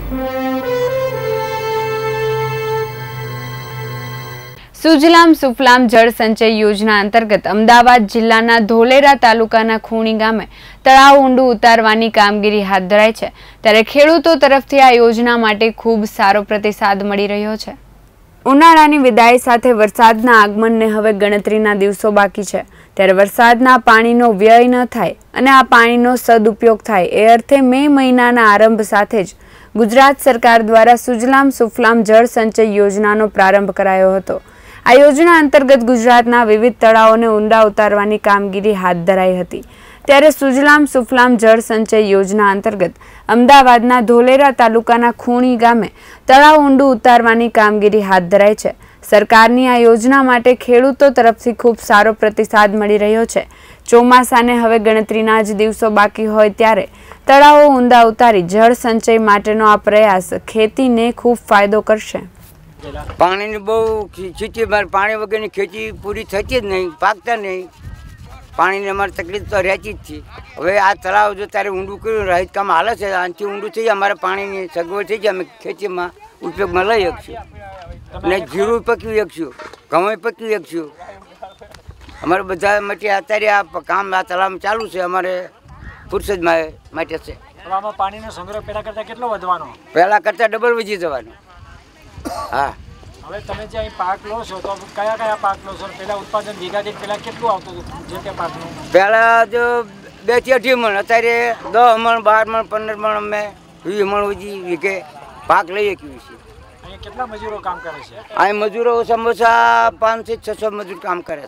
સુજલામ સુફલામ જળ સંચય યોજના અંતર્ગત અમદાવાદ જિલ્લાના ધોલેરા તાલુકાના ખૂણી ગામે તળાવ ઊંડું ઉતારવાની કામગીરી હાથ ધરાઈ છે। ત્યારે ખેડૂતો તરફથી આ યોજના માટે ખૂબ સારો પ્રતિસાદ મળી રહ્યો છે। ઉનાળાની વિદાય સાથે વરસાદના આગમનને હવે ગણતરીના દિવસો બાકી છે। ત્યારે વરસાદના પાણીનો વ્યય ન થાય અને આ પાણીનો સદુપયોગ થાય એ અર્થે મે મહિનાના આરંભ સાથે જ ગુજરાત સરકાર દ્વારા સુજલામ સુફલામ જળ સંચય યોજનાનો પ્રારંભ કરાયો હતો। આ યોજના અંતર્ગત ગુજરાતના વિવિધ તળાવોને ઊંડા ઉતારવાની કામગીરી હાથ ધરાઈ હતી। ત્યારે સુજલામ સુફલામ જળ સંચય યોજના અંતર્ગત અમદાવાદના ધોલેરા તાલુકાના ખૂણી ગામે તળાવ ઊંડું ઉતારવાની કામગીરી હાથ ધરાઈ છે। સરકારની આ યોજના માટે ખેડૂતો તરફથી ખૂબ સારો પ્રતિસાદ મળી રહ્યો છે। ચોમાસાને હવે ગણતરીના જ દિવસો બાકી હોય ત્યારે તળાવો ઊંડા ઉતારી જળ સંચય માટેનો આ પ્રયાસ ખેતીને ખૂબ ફાયદો કરશે। પાણીની બહુ ખેતી પાણી વગરની ખેતી પૂરી થતી જ નહીં, પાકતા નહીં। પાણીની અમારે તકલીફ તો રહેતી જ છે। હવે આ તળાવ જો તારે ઊંડું કર્યું રહીત કામ હાલે છે, આનાથી ઊંડું થઈ જાય અમારે પાણીની સગવડ થઈ જાય, અમે ખેતીમાં ઉપયોગમાં લઈ શકશું ને જીરું પકવી શકશું, ઘઉં પકવી શકશું। અમારે બધા માટે અત્યારે આ કામ આ તળાવમાં ચાલુ છે, અમારે ફુરસદ માટે છે। પાણીનો સંગ્રહ પહેલા કરતાં કેટલો વધવાનો? પહેલા કરતાં ડબલ વધી જવાનો। હા, હવે તમે જે અહીં પાક લો છો તો કયા કયા પાક લો છો? પહેલા ઉત્પાદન વીઘા દીઠ પહેલા કેટલું આવતું હતું જે તે પાકનું? પહેલા જો 2 થી 8 મણ, અત્યારે 10 મણ, 12 મણ, 15 મણ, અમે 20 મણ સુધી વીઘે પાક લઈએ છીએ। અહીંયા કેટલા મજૂરો કામ કરે છે? અહીં મજૂરો સમોસા 500 થી 600 મજૂર કામ કરે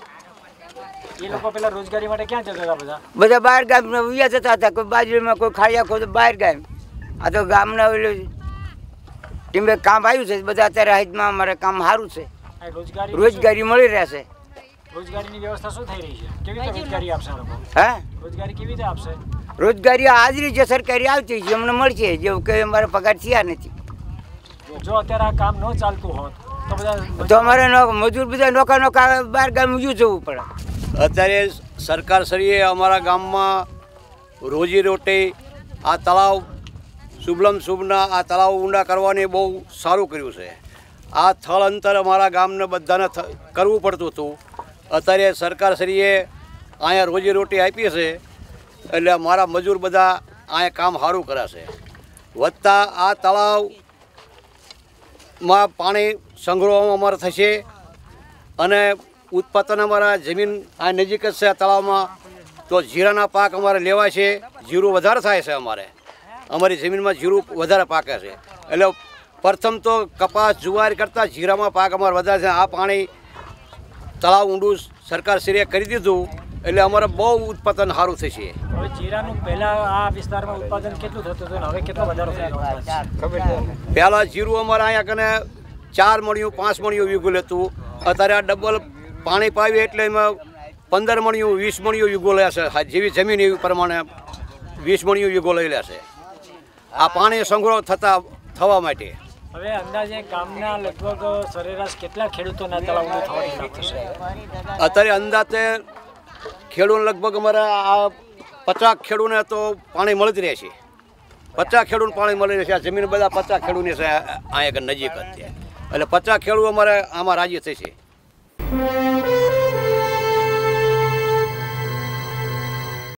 છે। એ લોકો પહેલા રોજગારી માટે ક્યાં જતા હતા? બધા બહાર ગામ ઉયા જતા હતા, કોઈ બાજરીમાં, કોઈ ખાડિયા, કોઈ બહાર ગામ। આ તો ગામના ટીમે કામ આવ્યું છે, બધા અત્યારે હાથમાં અમારે કામ સારું છે, રોજગારી મળી રહેશે। રોજગારીની વ્યવસ્થા શું થઈ રહી છે? કેવી રીતે રોજગારી આપશે આ લોકો? હે, રોજગારી કેવી રીતે આપશે? રોજગારી હાજરી જે સરકારી આવતી છે અમને મળશે, જેવું કે અમારે પગાર થયા નથી। જો અત્યારે આ કામ ન ચાલતું હોત તો બધા તો અમારે મજૂર બધા નોકા બહાર ગામ જવું પડે। અત્યારે સરકારશ્રીએ અમારા ગામમાં રોજી રોટી આ તળાવ સુજલામ સુફલામના આ તળાવ ઊંડા કરવાની બહુ સારું કર્યું છે। આ થળ અંતર અમારા ગામને બધાને કરવું પડતું હતું, અત્યારે સરકારશ્રીએ અહીંયા રોજી રોટી આપી છે, એટલે અમારા મજૂર બધા અહીંયા કામ સારું કરે છે। વધતા આ તળાવમાં પાણી સંગ્રહવામાં અમારે થશે અને ઉત્પાદન અમારા જમીન આ નજીક જ છે તળાવમાં, તો જીરાના પાક અમારે લેવાય છે। જીરું વધારે થાય છે, અમારી જમીનમાં જીરું વધારે પાકે છે, એટલે પ્રથમ તો કપાસ જુવાર કરતાં જીરામાં પાક અમારે વધારે છે। આ પાણી તળાવ ઊંડું સરકારશ્રીએ કરી દીધું એટલે અમારે બહુ ઉત્પાદન સારું થશે। હવે જીરાનું પહેલાં આ વિસ્તારમાં ઉત્પાદન કેટલું થતું હતું, હવે કેટલો વધારો થયો? પહેલાં જીરું અમારે અહીંયા કને 4 મણિયું 5 મણિયું વીઘું લેતું, અત્યારે આ ડબલ પાણી પાવી એટલે એમાં 15 મણિયું 20 મણિયું વીઘો લેશે। જેવી જમીન એવી પ્રમાણે 20 મણિયું વીઘો લઈ લેશે આ પાણી સંગ્રહ થવા માટે। હવે અંદાજે ગામના લગભગ સરેરાશ કેટલા ખેડૂતોના તળાવ ઊંડું થવાની થશે? અત્યારે અંદાજે ખેડૂત લગભગ અમારા આ 50 ખેડૂતને તો પાણી મળી જ રહેશે। 50 ખેડૂત પાણી મળી રહેશે। આ જમીન બધા 50 ખેડૂતની છે અહીંયા નજીક જ છે, એટલે 50 ખેડૂત અમારે આમાં રાજી થશે।